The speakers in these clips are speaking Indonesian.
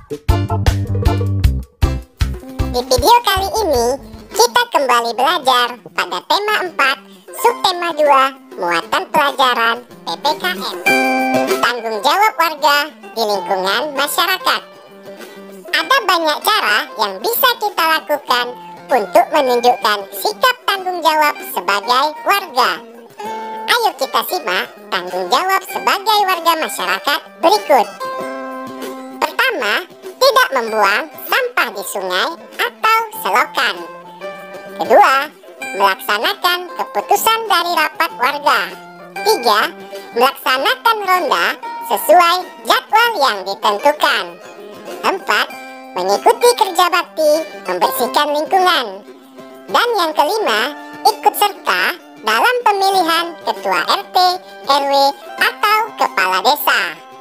Di video kali ini, kita kembali belajar pada tema 4, subtema 2, muatan pelajaran PPKN. Tanggung jawab warga di lingkungan masyarakat. Ada banyak cara yang bisa kita lakukan untuk menunjukkan sikap tanggung jawab sebagai warga. Ayo kita simak tanggung jawab sebagai warga masyarakat berikut. Pertama, tidak membuang sampah di sungai atau selokan. Kedua, melaksanakan keputusan dari rapat warga. 3. Melaksanakan ronda sesuai jadwal yang ditentukan. 4. Mengikuti kerja bakti membersihkan lingkungan. Dan yang kelima, ikut serta dalam pemilihan ketua RT, RW, atau kepala desa.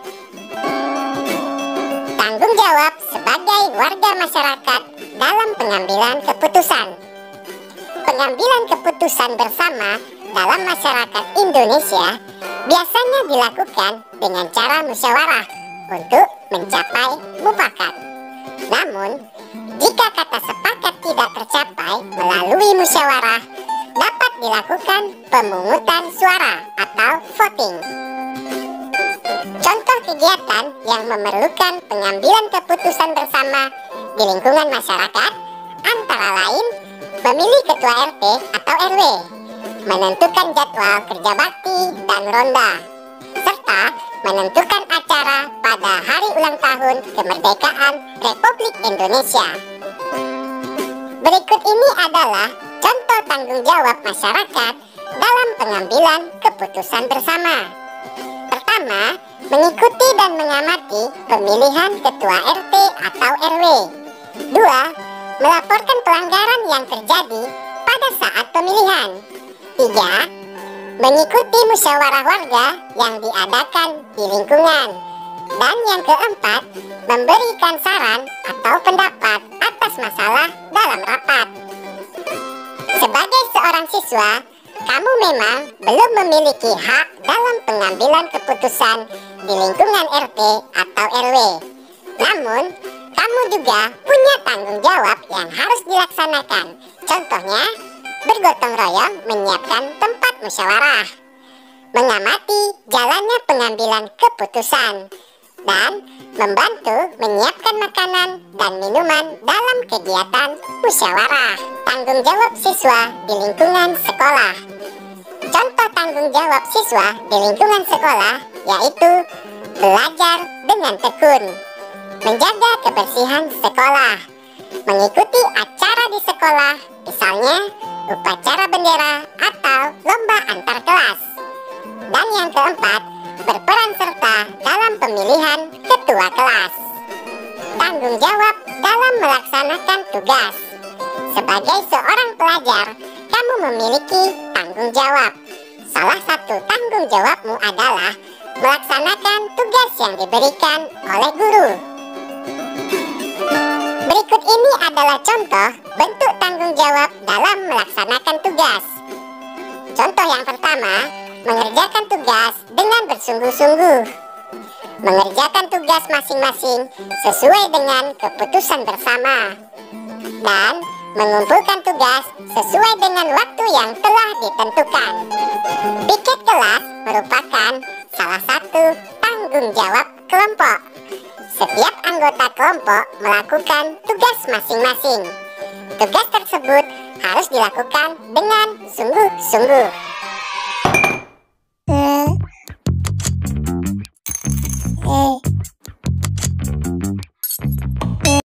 Tanggung jawab sebagai warga masyarakat dalam pengambilan keputusan. Pengambilan keputusan bersama dalam masyarakat Indonesia biasanya dilakukan dengan cara musyawarah untuk mencapai mufakat. Namun, jika kata sepakat tidak tercapai melalui musyawarah, dapat dilakukan pemungutan suara atau voting. Contoh kegiatan yang memerlukan pengambilan keputusan bersama di lingkungan masyarakat antara lain memilih ketua RT atau RW, menentukan jadwal kerja bakti dan ronda, serta menentukan acara pada hari ulang tahun kemerdekaan Republik Indonesia. Berikut ini adalah contoh tanggung jawab masyarakat dalam pengambilan keputusan bersama. Pertama, mengikuti dan mengamati pemilihan ketua RT atau RW. 2. Melaporkan pelanggaran yang terjadi pada saat pemilihan. 3. Mengikuti musyawarah warga yang diadakan di lingkungan. Dan yang keempat, memberikan saran atau pendapat atas masalah dalam rapat. Sebagai seorang siswa, kamu memang belum memiliki hak dalam pengambilan keputusan di lingkungan RT atau RW. Namun, kamu juga punya tanggung jawab yang harus dilaksanakan. Contohnya, bergotong royong menyiapkan tempat musyawarah, mengamati jalannya pengambilan keputusan, dan membantu menyiapkan makanan dan minuman dalam kegiatan musyawarah. Tanggung jawab siswa di lingkungan sekolah. Contoh tanggung jawab siswa di lingkungan sekolah yaitu belajar dengan tekun, menjaga kebersihan sekolah, mengikuti acara di sekolah, misalnya upacara bendera atau lomba antar kelas. Dan yang keempat, berperan serta dalam pemilihan ketua kelas. Tanggung jawab dalam melaksanakan tugas. Sebagai seorang pelajar, kamu memiliki tanggung jawab. Salah satu tanggung jawabmu adalah melaksanakan tugas yang diberikan oleh guru. Berikut ini adalah contoh bentuk tanggung jawab dalam melaksanakan tugas. Contoh yang pertama, mengerjakan tugas dengan bersungguh-sungguh. Mengerjakan tugas masing-masing sesuai dengan keputusan bersama. Dan mengumpulkan tugas sesuai dengan waktu yang telah ditentukan. Piket kelas merupakan salah satu tanggung jawab kelompok. Setiap anggota kelompok melakukan tugas masing-masing. Tugas tersebut harus dilakukan dengan sungguh-sungguh.